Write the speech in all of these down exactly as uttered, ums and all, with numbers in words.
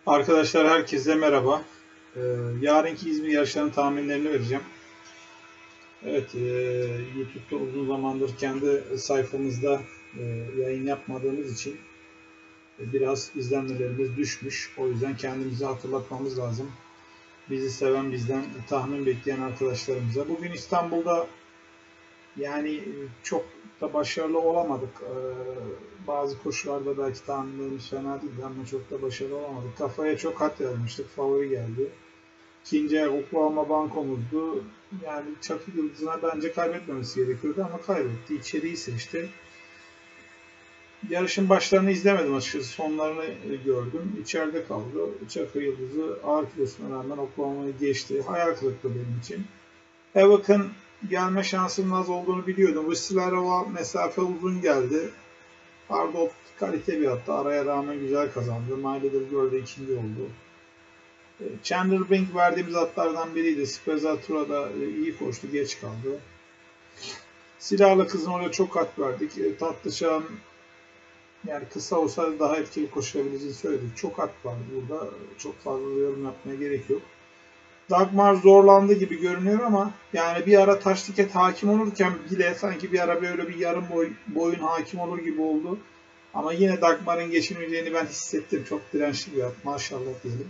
Arkadaşlar herkese merhaba. Ee, yarınki İzmir yarışlarının tahminlerini vereceğim. Evet, e, YouTube'da uzun zamandır kendi sayfamızda e, yayın yapmadığımız için e, biraz izlenmelerimiz düşmüş. O yüzden kendimizi hatırlatmamız lazım. Bizi seven, bizden tahmin bekleyen arkadaşlarımıza. Bugün İstanbul'da yani çok da başarılı olamadık. Ee, bazı koşularda belki tahminlerimiz fena değildi ama çok da başarılı olamadık. Kafaya çok hat yazmıştık. Favori geldi. İkinci ayak Oklahoma bankomuzdu. Yani Çakı Yıldızı'na bence kaybetmemesi gerekiyordu ama kaybetti. İçeriği seçti. Yarışın başlarını izlemedim açıkçası. Sonlarını gördüm. İçeride kaldı. Çakı Yıldızı ağır kilosuna rağmen Oklahoma'yı geçti. Hayal kırıklığı benim için. Havok'un gelme şansının az olduğunu biliyordum. Bu Slarova mesafe uzun geldi. Pardot kalite bir attı. Araya rağmen güzel kazandı. Mayledir Göl'de ikinci oldu. Chandler Brink verdiğimiz atlardan biriydi. Spezzatura'da iyi koştu. Geç kaldı. Silahlı kızın oraya çok at verdik. Tatlışan yani kısa olsa daha etkili koşabileceğini söyledik. Çok at var burada. Çok fazla yorum yapmaya gerek yok. Dagmar zorlandı gibi görünüyor ama yani bir ara taş tiket hakim olurken bile sanki bir ara böyle bir yarım boy, boyun hakim olur gibi oldu. Ama yine Dagmar'ın geçineceğini ben hissettim. Çok dirençli bir at. Maşallah diyelim.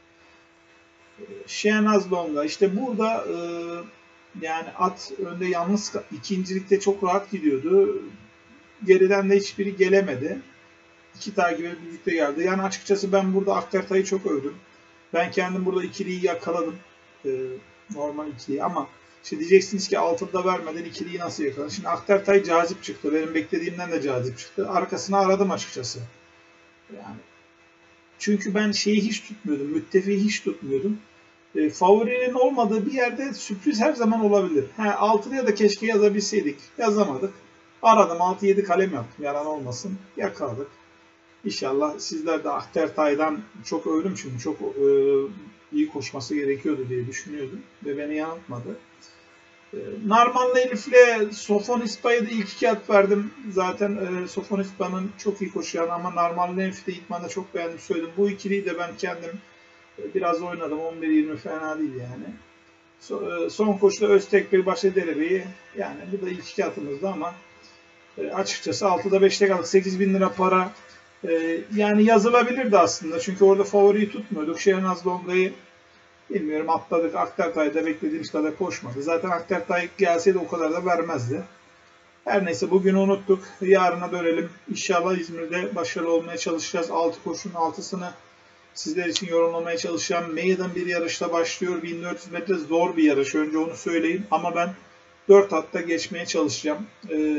Şehnaz Longa. İşte burada e, yani at önde yalnız ikincilikte çok rahat gidiyordu. Geriden de hiçbiri gelemedi. İki takibe birlikte geldi. Yani açıkçası ben burada Aktertay'ı çok övdüm. Ben kendim burada ikiliyi yakaladım. Ee, normal ikiliyi ama işte diyeceksiniz ki altıda vermeden ikiliyi nasıl yakaladın? Şimdi Aktertay cazip çıktı. Benim beklediğimden de cazip çıktı. Arkasını aradım açıkçası. Yani çünkü ben şeyi hiç tutmuyordum. Müttefiği hiç tutmuyordum. E, favorinin olmadığı bir yerde sürpriz her zaman olabilir. He, altıya da keşke yazabilseydik. Yazamadık. Aradım altı yedi kalem yaptım. Yalan olmasın. Yakaladık. İnşallah sizler de Aktertay'dan çok övdüm çünkü çok e, iyi koşması gerekiyordu diye düşünüyordum ve beni yanıltmadı. E, Narman'la Elif'le Sofonispa'ya da ilk iki at verdim. Zaten e, Sofonispa'nın çok iyi koşuyan ama Narman'la Elif'i de İtman'da çok beğendim söyledim. Bu ikiliyi de ben kendim e, biraz oynadım. on bir yirmi fena değil yani. So, e, son koşuda Öztek Bey Başederebe'yi yani bu da ilk iki atımızdı ama e, açıkçası altıda beşte kaldık. sekiz bin lira para. Ee, yani yazılabilirdi aslında. Çünkü orada favoriyi tutmuyorduk. Şehnaz Longa'yı bilmiyorum atladık. Aktertay'da beklediğimiz kadar koşmadı. Zaten Aktertay gelseydi o kadar da vermezdi. Her neyse bugünü unuttuk. Yarına dönelim. İnşallah İzmir'de başarılı olmaya çalışacağız. altı koşunun altısını sizler için yorumlamaya çalışacağım. Meydan bir yarışta başlıyor. bin dört yüz metre zor bir yarış. Önce onu söyleyeyim. Ama ben dört hatta geçmeye çalışacağım. Ee,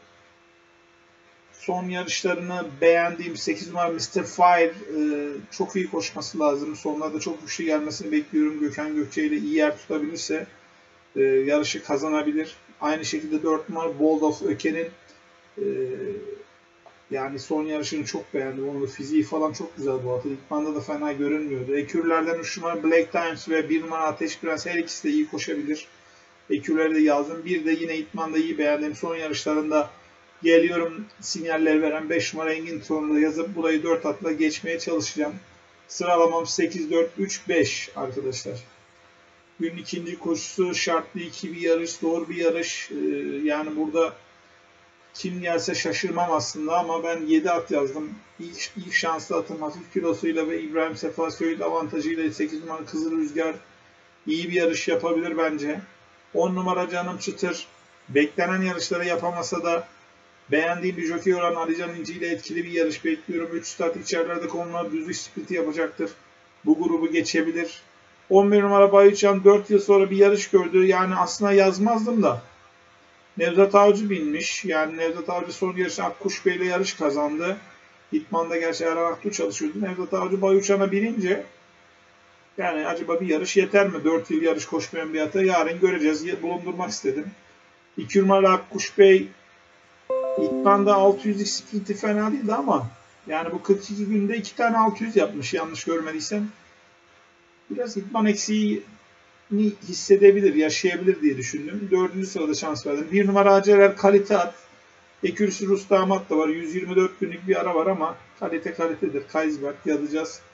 Son yarışlarını beğendiğim sekiz numara mister Fire e, çok iyi koşması lazım. Sonlarda çok güçlü gelmesini bekliyorum. Gökhan Gökçe ile iyi yer tutabilirse e, yarışı kazanabilir. Aynı şekilde dört numara Bold of Öke'nin e, yani son yarışını çok beğendim. Onun da fiziği falan çok güzel bu atı. İlkmanda da fena görünmüyordu. Ekürlerden üç numara Black Times ve bir numara Ateş Prens her ikisi de iyi koşabilir. Ekürleri de yazdım. Bir de yine İtman'da iyi beğendim. Son yarışlarında geliyorum sinyalleri veren beş numara Engin Tron'u yazıp burayı dört atla geçmeye çalışacağım. Sıralamam sekiz dört üç beş arkadaşlar. Günün ikinci koşusu şartlı iki bir yarış, zor bir yarış. Ee, yani burada kim gelse şaşırmam aslında ama ben yedi at yazdım. İlk, ilk şanslı atım hafif kilosuyla ve İbrahim Sefa Söğüt avantajıyla sekiz numara Kızıl Rüzgar iyi bir yarış yapabilir bence. on numara Canım Çıtır beklenen yarışları yapamasa da beğendiğim bir jokey olan Alican İnci ile etkili bir yarış bekliyorum. üç start içerilerde konular düzlük sprinti yapacaktır. Bu grubu geçebilir. on bir numara Bayuçan dört yıl sonra bir yarış gördü. Yani aslında yazmazdım da. Nevzat Avcı binmiş. Yani Nevzat Avcı son yarışta Akkuş Bey ile yarış kazandı. İtman'da gerçi Erhan Aktu çalışıyordu. Nevzat Avcı Bayuçan'a binince yani acaba bir yarış yeter mi? dört yıl yarış koşmayan bir ata yarın göreceğiz. Bulundurmak istedim. iki numara Akkuş Bey İtman'da altı yüzlük sprinti fena değildi ama yani bu kırk iki günde iki tane altı yüz yapmış yanlış görmediysem. Biraz İtman eksiğini hissedebilir, yaşayabilir diye düşündüm. Dördüncü sırada şans verdim. Bir numara Acerer kalite at. Ekürüsü Rus damat da var. yüz yirmi dört günlük bir ara var ama kalite kalitedir. Kaysberg yazacağız.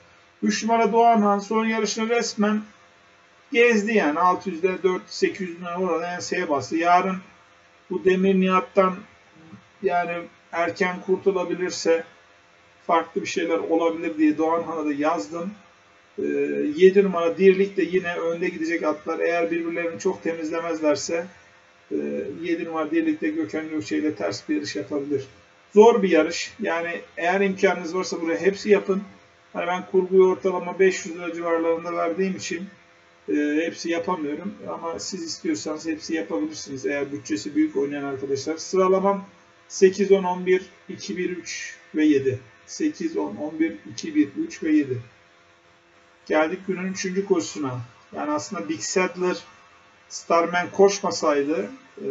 üç numara Doğanhan son yarışını resmen gezdi yani. altı yüzde dört sekiz yüz orada enseye bastı. Yarın bu Demir Nihat'tan yani erken kurtulabilirse farklı bir şeyler olabilir diye Doğanhan'a da yazdım. Ee, yedi numara Dirlik de yine önde gidecek atlar. Eğer birbirlerini çok temizlemezlerse e, yedi numara Dirlik de Gökhan Gökçe ile ters bir yarış yapabilir. Zor bir yarış. Yani eğer imkanınız varsa buraya hepsi yapın. Hani ben kurguyu ortalama beş yüz lira civarlarında verdiğim için e, hepsi yapamıyorum. Ama siz istiyorsanız hepsi yapabilirsiniz. Eğer bütçesi büyük oynayan arkadaşlar. Sıralamam sekiz, on, on bir, iki, bir, üç ve yedi. sekiz, on, on bir, iki, bir, üç ve yedi. Geldik günün üçüncü koşusuna. Yani aslında Big Saddler Starman koşmasaydı e,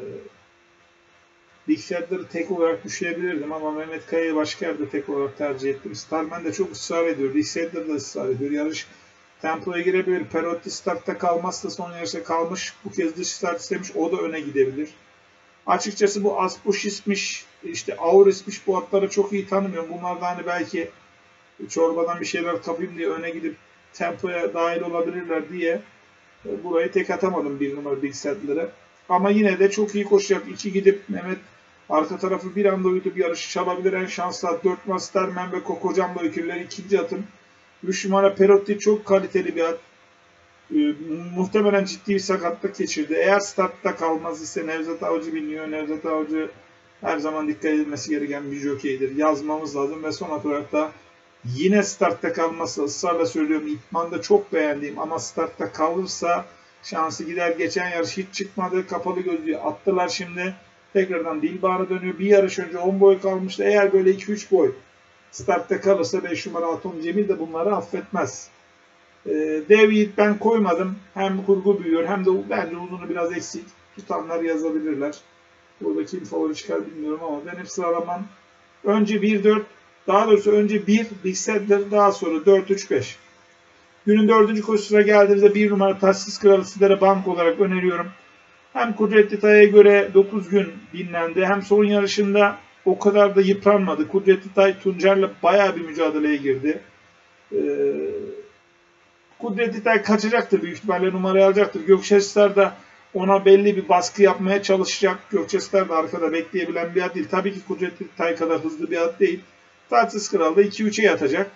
Big Saddler'ı tek olarak düşürebilirdim ama Mehmet Kaya'yı başka yerde tek olarak tercih ettim. Starman de çok ısrar ediyor. Big Saddler da ısrar ediyor. Yarış tempoya girebilir. Perotti startta kalmazsa son yarışta kalmış. Bu kez dış start istemiş. O da öne gidebilir. Açıkçası bu Aspuşis'miş, işte Auris'miş bu atları çok iyi tanımıyorum. Bunlar da hani belki çorbadan bir şeyler kapayım diye öne gidip tempoya dahil olabilirler diye burayı tek atamadım bir numara Big Saddler'e. Ama yine de çok iyi koşacak. İki gidip Mehmet arka tarafı bir anda uyutup yarışı çalabilir. En şanslı at dört numara Starman ve Kokocam'la öyküller ikinci atım. üç numara Perotti çok kaliteli bir at. Ee, muhtemelen ciddi bir sakatlık geçirdi. Eğer startta kalmaz ise Nevzat Avcı biniyor. Nevzat Avcı her zaman dikkat edilmesi gereken bir jokeydir. Yazmamız lazım ve son olarak da yine startta kalması ısrarla söylüyorum. İtman'da çok beğendiğim ama startta kalırsa şansı gider. Geçen yarış hiç çıkmadı. Kapalı gözlüğü attılar şimdi. Tekrardan Dilbağ'a dönüyor. Bir yarış önce on boy kalmıştı. Eğer böyle iki üç boy startta kalırsa beş numara Atom Cemil de bunları affetmez. Dev Yiğit ben koymadım. Hem kurgu büyüyor hem de bence uzunu biraz eksik. Tutanlar yazabilirler. Burada kim favori çıkar bilmiyorum ama benim sıralamam önce bir dört, daha doğrusu önce bir Big Saddler, daha sonra dört üç beş. Günün dördüncü koşusuna geldiğimizde bir numara Taşsız Kralı sizlere bank olarak öneriyorum. Hem Kudretli Tay'a göre dokuz gün dinlendi. Hem son yarışında o kadar da yıpranmadı. Kudretli Tay Tuncer'le bayağı bir mücadeleye girdi. Ee, Kudretli Tay kaçacaktır. Büyük ihtimalle numarayı alacaktır. Gökçesler de ona belli bir baskı yapmaya çalışacak. Gökçesler de arkada bekleyebilen bir at değil. Tabii ki Kudretli Tay kadar hızlı bir at değil. Taçsız Kral da iki üçe yatacak.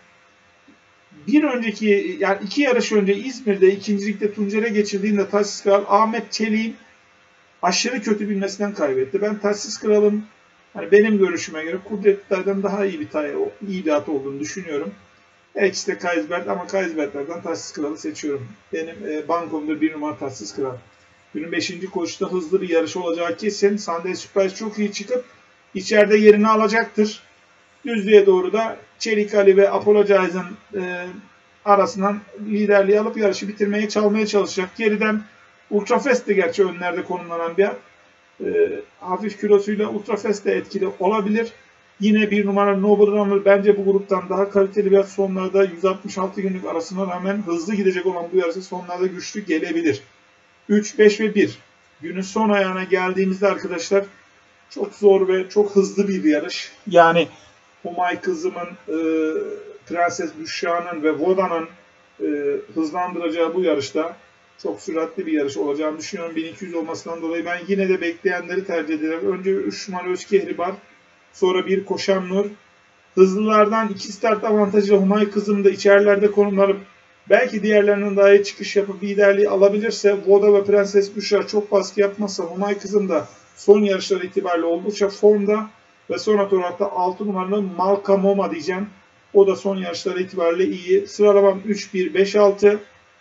Bir önceki, yani iki yarış önce İzmir'de ikincilikte Tuncer'e geçirdiğinde Taçsız Kral Ahmet Çelik'in aşırı kötü bilmesinden kaybetti. Ben Taçsız Kral'ın hani benim görüşüme göre Kudretli Tay'dan daha iyi bir tay, iyi bir at olduğunu düşünüyorum. İkisi de Kaysbert ama Kaysbert'lerden Taçsız Kral'ı seçiyorum. Benim e, bankomda bir numara Taçsız Kral. Günün beşinci koşuda hızlı bir yarış olacağı kesin. Sunday Surprise çok iyi çıkıp içeride yerini alacaktır. Düzlüğe doğru da Çelik Ali ve Apollo Cahiz'in e, arasından liderliği alıp yarışı bitirmeye, çalmaya çalışacak. Geriden Ultrafest de gerçi önlerde konumlanan bir at. E, hafif kilosuyla Ultrafest de etkili olabilir. Yine bir numara Noble Runner bence bu gruptan daha kaliteli bir at. Sonlarda yüz altmış altı günlük arasına rağmen hızlı gidecek olan bu yarışı sonlarda güçlü gelebilir. üç, beş ve bir. Günün son ayağına geldiğimizde arkadaşlar çok zor ve çok hızlı bir yarış. Yani Humay Kızım'ın, e, Prenses Büşra'nın ve Voda'nın e, hızlandıracağı bu yarışta çok süratli bir yarış olacağını düşünüyorum. bin iki yüz olmasından dolayı ben yine de bekleyenleri tercih ederim. Önce üç numara Özkehribar, sonra bir Koşan Nur. Hızlılardan iki start avantajıyla Humay Kızım da içerilerde konumlanıp belki diğerlerinin daha iyi çıkış yapıp liderliği alabilirse, Voda ve Prenses Büşra çok baskı yapmazsa Humay Kızım da son yarışlar itibariyle oldukça formda. Ve son olarak da altı numaralı Malka Moma diyeceğim. O da son yarışları itibariyle iyi. Sıralamam üç, bir, beş, altı.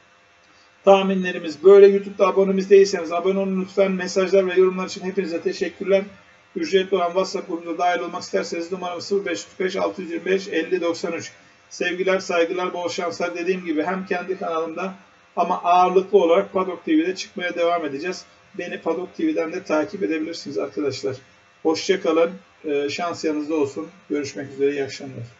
Tahminlerimiz böyle. YouTube'da abonemiz değilseniz abone olun lütfen. Mesajlar ve yorumlar için hepinize teşekkürler. Ücretli olan WhatsApp grubumuza dahil olmak isterseniz numaram sıfır beş üç beş altı yüz yirmi beş elli doksan üç. Sevgiler, saygılar, bol şanslar. Dediğim gibi hem kendi kanalımda ama ağırlıklı olarak Paddock T V'de çıkmaya devam edeceğiz. Beni Paddock T V'den de takip edebilirsiniz arkadaşlar. Hoşça kalın. Şans yanınızda olsun. Görüşmek üzere. İyi akşamlar.